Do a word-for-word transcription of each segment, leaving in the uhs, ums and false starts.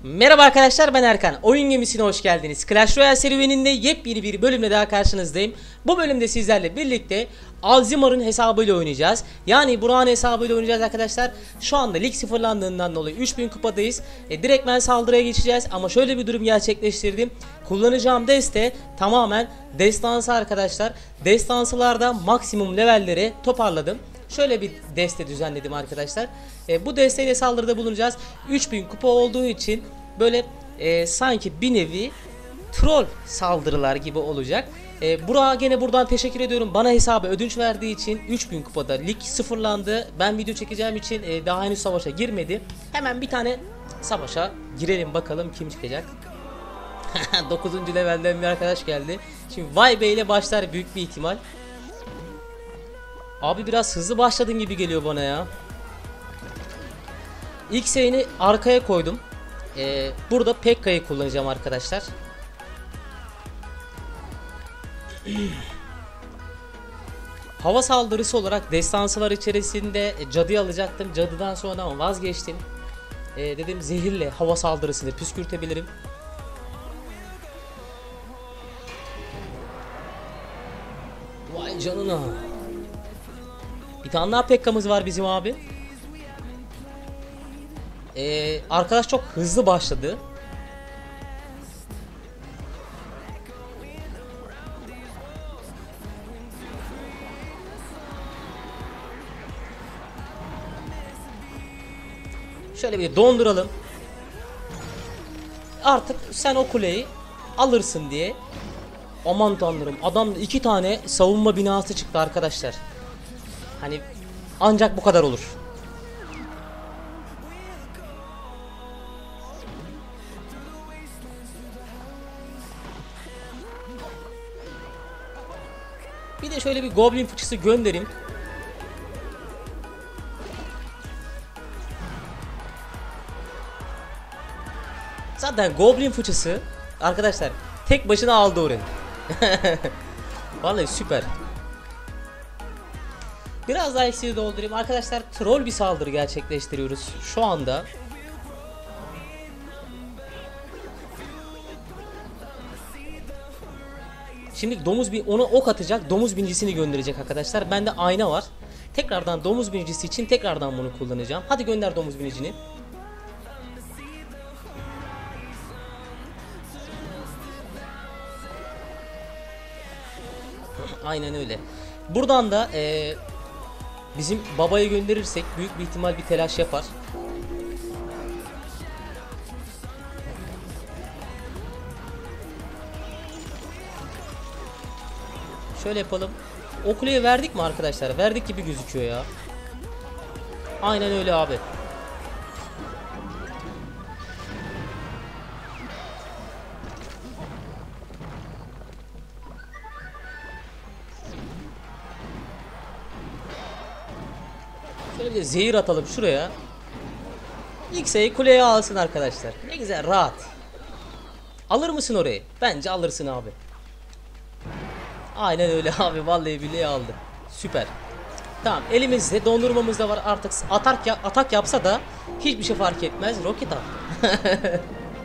Merhaba arkadaşlar, ben Erkan. Oyun gemisine hoş geldiniz. Clash Royale serüveninde yepyeni bir bölümle daha karşınızdayım. Bu bölümde sizlerle birlikte Alzimar'ın hesabıyla oynayacağız. Yani Burak'ın hesabıyla oynayacağız arkadaşlar. Şu anda lig sıfırlandığından dolayı üç bin kupadayız. E, direkt ben saldırıya geçeceğiz ama şöyle bir durum gerçekleştirdim. Kullanacağım deste tamamen destansı arkadaşlar. Destansılarda maksimum levelleri toparladım. Şöyle bir deste düzenledim arkadaşlar. E, bu desteyle saldırıda bulunacağız. üç bin kupa olduğu için böyle e, sanki bir nevi troll saldırılar gibi olacak. E, Burak'a gene buradan teşekkür ediyorum. Bana hesabı ödünç verdiği için üç bin kupada lig sıfırlandı. Ben video çekeceğim için e, daha henüz savaşa girmedi. Hemen bir tane savaşa girelim bakalım kim çıkacak. dokuzuncu levelden bir arkadaş geldi. Şimdi Vay Bey ile başlar büyük bir ihtimal. Abi biraz hızlı başladın gibi geliyor bana ya. İlk seyini arkaya koydum. Ee, burada Pekka'yı kullanacağım arkadaşlar. Hava saldırısı olarak destansılar içerisinde cadıyı alacaktım. Cadıdan sonra ama vazgeçtim. Ee, dedim zehirle hava saldırısını püskürtebilirim. Vay canına. Bir tane daha Pekka'mız var bizim abi. Ee, arkadaş çok hızlı başladı. Şöyle bir donduralım. Artık sen o kuleyi alırsın diye. Aman tanrım, adam iki tane savunma binası çıktı arkadaşlar. Hani ancak bu kadar olur. Bir de şöyle bir goblin fıçısı göndereyim. Zaten goblin fıçısı arkadaşlar tek başına aldı orayı. Vallahi süper. Biraz daha eksiği doldurayım. Arkadaşlar troll bir saldırı gerçekleştiriyoruz şu anda. Şimdi domuz bir ona ok atacak. Domuz bincisini gönderecek arkadaşlar. Bende ayna var. Tekrardan domuz binicisi için tekrardan bunu kullanacağım. Hadi gönder domuz binicini. Aynen öyle. Buradan da ee, bizim babayı gönderirsek büyük bir ihtimal bir telaş yapar. Şöyle yapalım. O kuleye verdik mi arkadaşlar? Verdik gibi gözüküyor ya. Aynen öyle abi. Şöyle bir zehir atalım şuraya. X'e kuleye alsın arkadaşlar. Ne güzel, rahat. Alır mısın orayı? Bence alırsın abi. Aynen öyle abi, vallahi billahi aldı. Süper. Tamam, elimizde dondurmamız da var artık. Atak, ya atak yapsa da hiçbir şey fark etmez. Roket attı.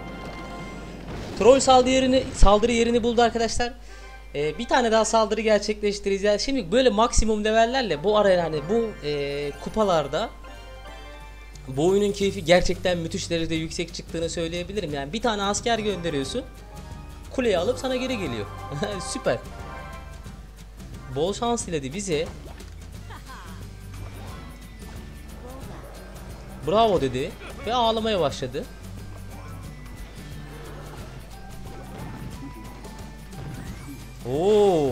Troll saldırı yerini, saldırı yerini buldu arkadaşlar. Ee, bir tane daha saldırı gerçekleştireceğiz. Şimdi böyle maksimum levellerle bu araya hani bu e, kupalarda bu oyunun keyfi gerçekten müthiş derecede yüksek çıktığını söyleyebilirim. Yani bir tane asker gönderiyorsun, kuleyi alıp sana geri geliyor. Süper. Bol şans diledi bize. Bravo dedi ve ağlamaya başladı. Oo.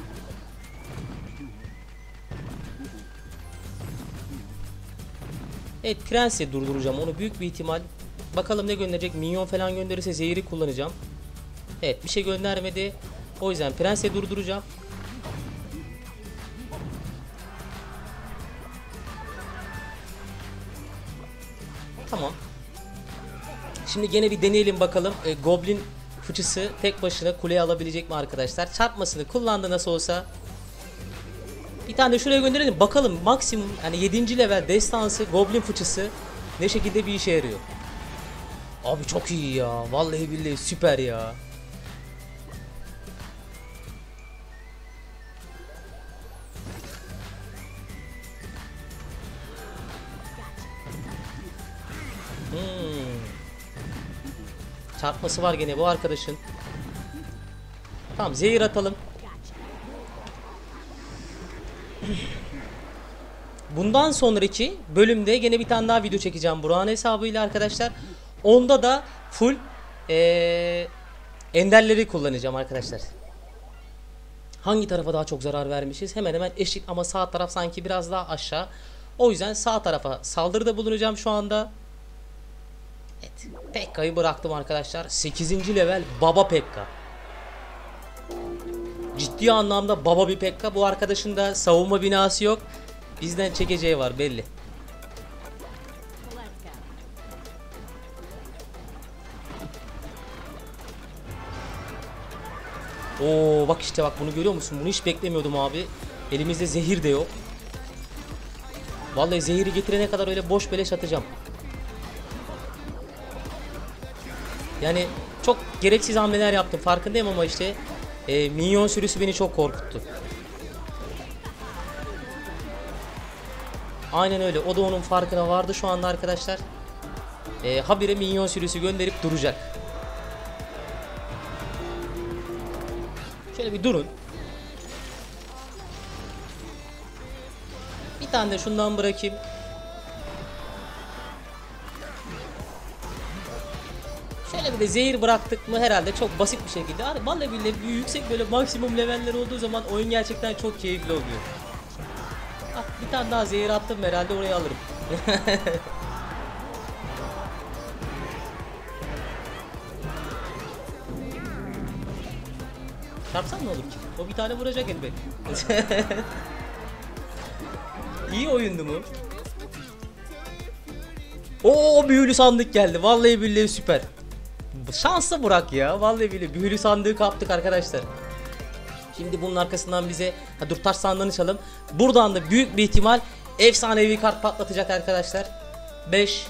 Evet, Prens'i durduracağım onu büyük bir ihtimal. Bakalım ne gönderecek. Minyon falan gönderirse zehiri kullanacağım. Evet, bir şey göndermedi. O yüzden Prens'i durduracağım. Tamam. Şimdi gene bir deneyelim bakalım. E, Goblin fıçısı tek başına kuleyi alabilecek mi arkadaşlar? Çarpmasını kullandı nasıl olsa. Bir tane de şuraya gönderelim. Bakalım maksimum hani yedinci level destansı Goblin fıçısı ne şekilde bir işe yarıyor. Abi çok iyi ya. Vallahi billahi süper ya. Hmm. Çarpması var gene bu arkadaşın. Tamam, zehir atalım. Bundan sonraki bölümde gene bir tane daha video çekeceğim Burak'ın hesabıyla arkadaşlar. Onda da full ee, enderleri kullanacağım arkadaşlar. Hangi tarafa daha çok zarar vermişiz? Hemen hemen eşit ama sağ taraf sanki biraz daha aşağı. O yüzden sağ tarafa saldırıda bulunacağım şu anda. Evet, Pekka'yı bıraktım arkadaşlar. sekizinci level Baba Pekka. Ciddi anlamda baba bir Pekka. Bu arkadaşın da savunma binası yok. Bizden çekeceği var belli. Oo bak işte bak, bunu görüyor musun? Bunu hiç beklemiyordum abi. Elimizde zehir de yok. Vallahi zehiri getirene kadar öyle boş beleş atacağım. Yani çok gereksiz hamleler yaptım farkındayım ama işte e, minyon sürüsü beni çok korkuttu. Aynen öyle, o da onun farkına vardı şu anda arkadaşlar. E, habire minyon sürüsü gönderip duracak. Şöyle bir durun. Bir tane de şundan bırakayım. Şöyle bir de zehir bıraktık mı herhalde çok basit bir şekilde. Hani vallahi billahi yüksek böyle maksimum leveller olduğu zaman oyun gerçekten çok keyifli oluyor. Ah, bir tane daha zehir attım, herhalde oraya alırım. Çarpsam ne olur ki? O bir tane vuracak elbet. İyi oyundu mu? Oo, büyülü sandık geldi. Vallahi billahi süper. Şanslı Burak ya. Vallahi billahi büyülü sandığı kaptık arkadaşlar. Şimdi bunun arkasından bize ha, dur taş sandığını çalalım. Buradan da büyük bir ihtimal efsanevi kart patlatacak arkadaşlar. beş.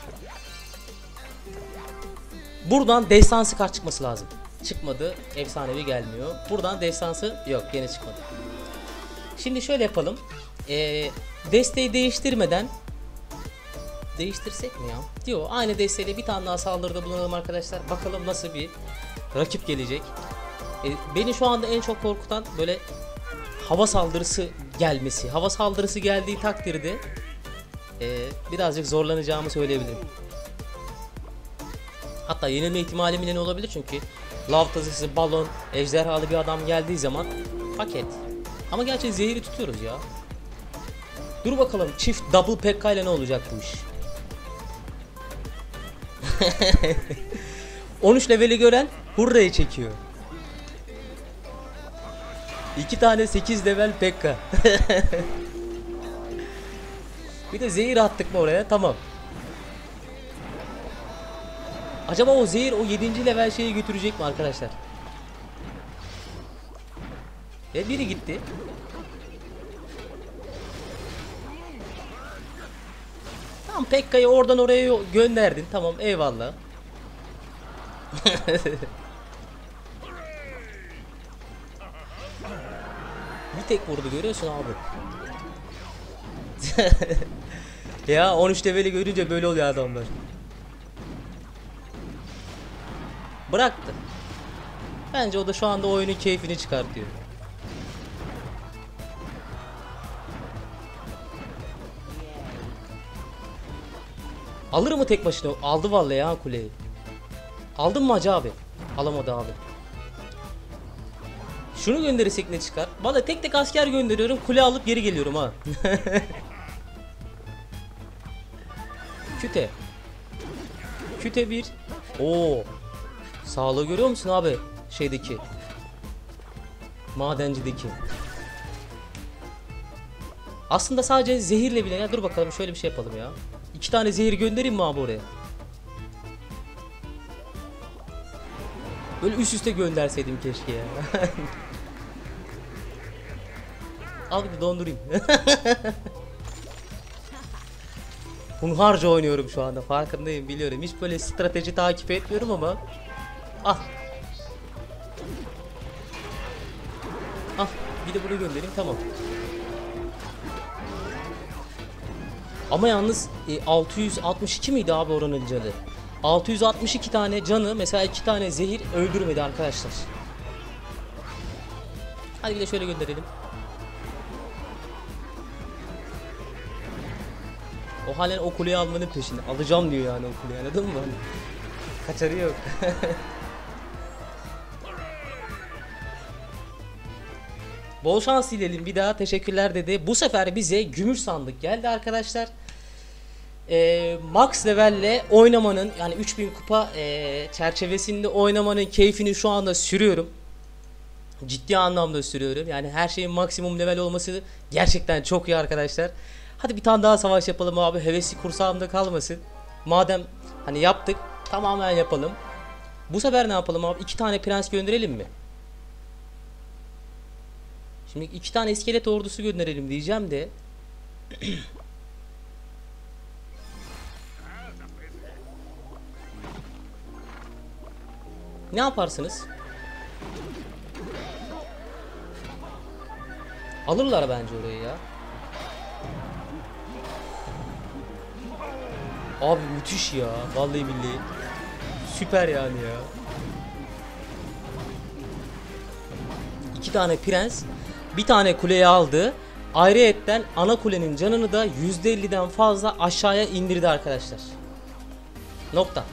Buradan destansı kart çıkması lazım. Çıkmadı. Efsanevi gelmiyor. Buradan destansı yok, gene çıkmadı. Şimdi şöyle yapalım. Ee, desteği değiştirmeden değiştirsek mi ya? Diyor. Aynı desteğiyle bir tane daha saldırıda bulunalım arkadaşlar. Bakalım nasıl bir rakip gelecek. Ee, beni şu anda en çok korkutan böyle hava saldırısı gelmesi. Hava saldırısı geldiği takdirde e, birazcık zorlanacağımı söyleyebilirim. Hatta yenilme ihtimalim bile ne olabilir çünkü lav tazısı, balon, ejderhalı bir adam geldiği zaman paket. Ama gerçi zehiri tutuyoruz ya. Dur bakalım çift double Pekka ile ne olacak bu iş. on üç leveli gören hurrayı çekiyor. İki tane sekiz level Pekka. Bir de zehir attık mı oraya, tamam. Acaba o zehir o yedinci level şeyi götürecek mi arkadaşlar? E biri gitti. Tamam, Pekka'yı oradan oraya gönderdin. Tamam, eyvallah. Bir tek vurdu, görüyorsun abi. Ya on üç leveli görünce böyle oluyor adamlar. Bıraktı. Bence o da şu anda oyunun keyfini çıkartıyor. Alır mı tek başına? Aldı vallahi ya kuleyi. Aldın mı Hacı abi? Alamadı abi. Şunu gönderirsek ne çıkar? Vallahi tek tek asker gönderiyorum, kule alıp geri geliyorum ha. Küte. Küte bir. Oo. Sağlığı görüyor musun abi? Şeydeki. Madencideki. Aslında sadece zehirle bile ya, dur bakalım şöyle bir şey yapalım ya. İki tane zehir göndereyim mi abi oraya? Böyle üst üste gönderseydim keşke ya. Al bir de dondurayım. hunharca oynuyorum şu anda, farkındayım, biliyorum. Hiç böyle strateji takip etmiyorum ama. Ah. Ah, bir de bunu göndereyim, tamam. Ama yalnız e, altı yüz altmış iki miydi abi oranın canı? altı yüz altmış iki tane canı mesela iki tane zehir öldürmedi arkadaşlar. Hadi bir de şöyle gönderelim. O halen o kuleyi almanın peşinde. Alacağım diyor yani o kuleyi, anladın mı? Kaçarı yok. Bol şans dileyelim bir daha, teşekkürler dedi. Bu sefer bize gümüş sandık geldi arkadaşlar. Ee, max levelle oynamanın, yani üç bin kupa e, çerçevesinde oynamanın keyfini şu anda sürüyorum. Ciddi anlamda sürüyorum. Yani her şeyin maksimum level olması gerçekten çok iyi arkadaşlar. Hadi bir tane daha savaş yapalım abi. Hevesi kursağımda kalmasın. Madem hani yaptık, tamamen yapalım. Bu sefer ne yapalım abi? İki tane prens gönderelim mi? Şimdi iki tane iskelet ordusu gönderelim diyeceğim de. Ne yaparsınız? Alırlar bence orayı ya. Abi müthiş ya. Vallahi billahi. Süper yani ya. İki tane prens, bir tane kuleyi aldı. Ayrıyetten ana kulenin canını da yüzde elliden fazla aşağıya indirdi arkadaşlar. Nokta.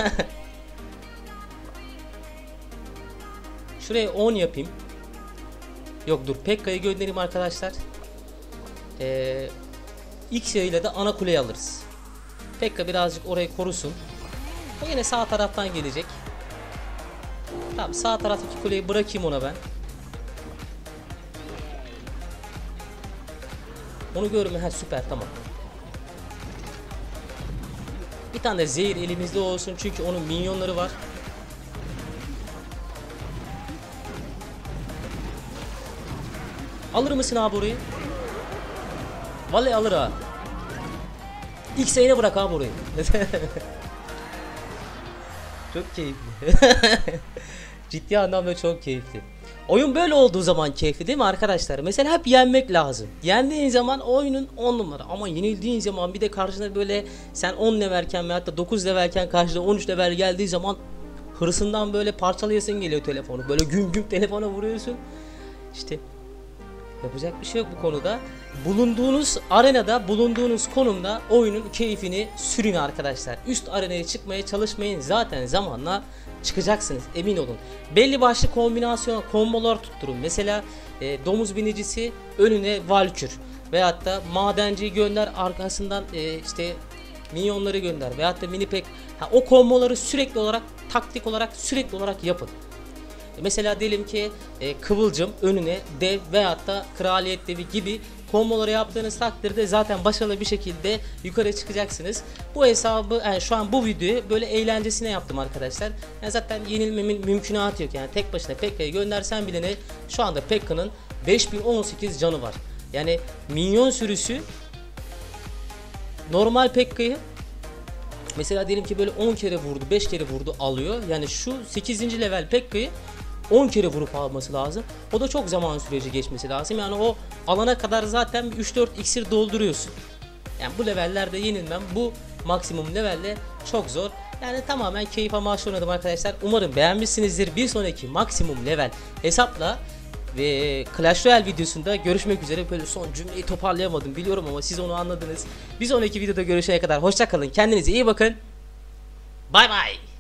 Şuraya on yapayım. Yok dur, Pekka'yı göndereyim arkadaşlar. Ee, X ile de ana kuleyi alırız. Pekka birazcık orayı korusun. O yine sağ taraftan gelecek. Tamam, sağ taraftaki kuleyi bırakayım ona ben. Onu görme, ha süper, tamam. Bir tane de zehir elimizde olsun çünkü onun minyonları var. Alır mısın abi orayı? Vallahi alır ha. X'e bırak abi orayı. Çok keyifli. Ciddi anlamda çok keyifli. Oyun böyle olduğu zaman keyifli değil mi arkadaşlar? Mesela hep yenmek lazım. Yendiğin zaman oyunun on numara. Ama yenildiğin zaman bir de karşına böyle sen on levelken veyahut da dokuz levelken karşına on üç level geldiği zaman hırsından böyle parçalayasın geliyor telefonu. Böyle güm güm telefona vuruyorsun. İşte yapacak bir şey yok bu konuda. Bulunduğunuz arenada, bulunduğunuz konumda oyunun keyfini sürün arkadaşlar. Üst arenaya çıkmaya çalışmayın. Zaten zamanla çıkacaksınız, emin olun. Belli başlı kombinasyon, kombolar tutturun. Mesela e, domuz binicisi önüne valkür. Veyahut da madenciyi gönder, arkasından e, işte minyonları gönder. Veyahut da mini pek. Ha, o komboları sürekli olarak, taktik olarak sürekli olarak yapın. Mesela diyelim ki e, kıvılcım önüne dev veyahut da kraliyet devi gibi komboları yaptığınız takdirde zaten başarılı bir şekilde yukarı çıkacaksınız. Bu hesabı yani şu an bu videoyu böyle eğlencesine yaptım arkadaşlar. Yani zaten yenilmemin mümkünatı yok. Yani tek başına Pekka'yı göndersen bile ne, şu anda Pekka'nın beş bin on sekiz canı var. Yani minyon sürüsü normal Pekka'yı mesela diyelim ki böyle on kere vurdu, beş kere vurdu alıyor. Yani şu sekizinci level Pekka'yı on kere vurup alması lazım. O da çok zaman süreci geçmesi lazım. Yani o alana kadar zaten üç dört iksir dolduruyorsun. Yani bu levellerde yenilmem bu maksimum levelle çok zor. Yani tamamen keyif amaçlı oynadım arkadaşlar. Umarım beğenmişsinizdir. Bir sonraki maksimum level hesapla ve Clash Royale videosunda görüşmek üzere. Böyle son cümleyi toparlayamadım biliyorum ama siz onu anladınız. Bir sonraki videoda görüşene kadar hoşça kalın. Kendinize iyi bakın. Bay bay.